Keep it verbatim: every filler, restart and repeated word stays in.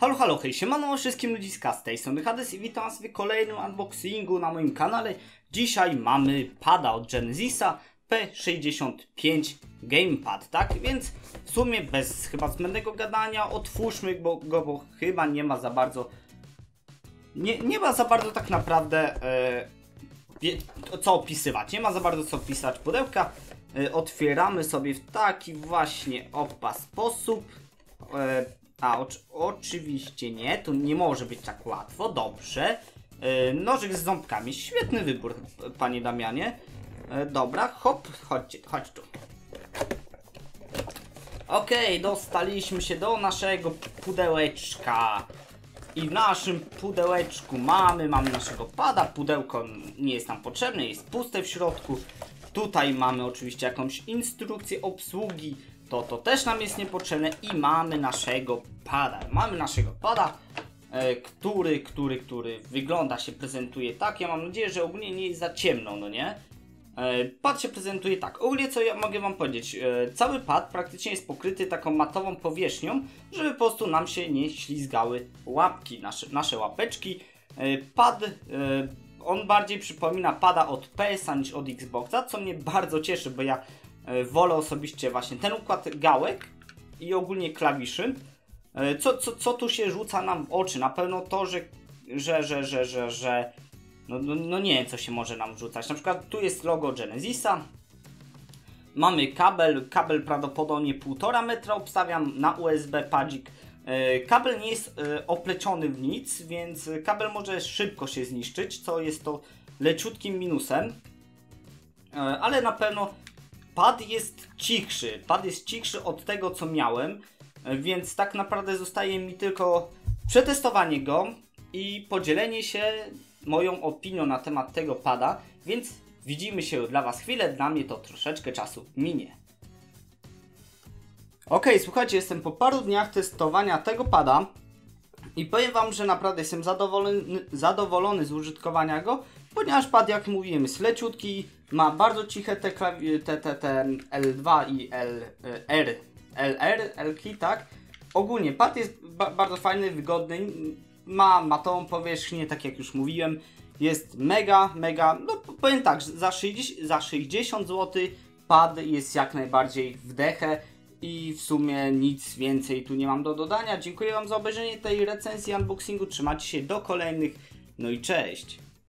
Halo, halo, hej, siemano wszystkim ludziska, z tej strony Hades i witam was w kolejnym unboxingu na moim kanale. Dzisiaj mamy pada od Genesisa P sześćdziesiąt pięć Gamepad, tak? Więc w sumie bez chyba zbędnego gadania otwórzmy go, bo, bo chyba nie ma za bardzo... Nie, nie ma za bardzo tak naprawdę e, co opisywać, nie ma za bardzo co opisywać pudełka. E, otwieramy sobie w taki właśnie opa sposób. E, A, oczy, oczywiście nie, to nie może być tak łatwo, dobrze. Yy, nożyk z ząbkami, świetny wybór, panie Damianie. Yy, dobra, hop, chodźcie, chodź tu. Okej, okay, dostaliśmy się do naszego pudełeczka. I w naszym pudełeczku mamy, mamy naszego pada, pudełko nie jest nam potrzebne, jest puste w środku. Tutaj mamy oczywiście jakąś instrukcję obsługi. To, to też nam jest niepotrzebne i mamy naszego pada. Mamy naszego pada, e, który, który, który wygląda, się prezentuje tak. Ja mam nadzieję, że ogólnie nie jest za ciemno, no nie? E, pad się prezentuje tak. Ogólnie co ja mogę wam powiedzieć? E, cały pad praktycznie jest pokryty taką matową powierzchnią, żeby po prostu nam się nie ślizgały łapki, nasze, nasze łapeczki. E, pad, e, on bardziej przypomina pada od P S a niż od Xboxa, co mnie bardzo cieszy, bo ja wolę osobiście właśnie ten układ gałek i ogólnie klawiszy. Co, co, co tu się rzuca nam w oczy? Na pewno to, że że, że, że, że, że no, no, no nie wiem, co się może nam rzucać. Na przykład tu jest logo Genesisa. Mamy kabel, kabel prawdopodobnie półtora metra obstawiam na U S B padzik. Kabel nie jest opleciony w nic, więc kabel może szybko się zniszczyć, co jest to leciutkim minusem. Ale na pewno pad jest cichszy, pad jest cichszy od tego, co miałem, więc tak naprawdę zostaje mi tylko przetestowanie go i podzielenie się moją opinią na temat tego pada, więc widzimy się dla was chwilę, dla mnie to troszeczkę czasu minie. Ok, słuchajcie, jestem po paru dniach testowania tego pada i powiem wam, że naprawdę jestem zadowolony, zadowolony z użytkowania go, ponieważ pad, jak mówiłem, jest leciutki, ma bardzo ciche te, te, te, te L dwa i L R, L R, L-ki, tak? Ogólnie pad jest ba bardzo fajny, wygodny, ma matową powierzchnię, tak jak już mówiłem, jest mega, mega, no powiem tak, za sześćdziesiąt, za sześćdziesiąt złotych pad jest jak najbardziej w dechę i w sumie nic więcej tu nie mam do dodania. Dziękuję wam za obejrzenie tej recenzji, unboxingu, trzymajcie się do kolejnych, no i cześć!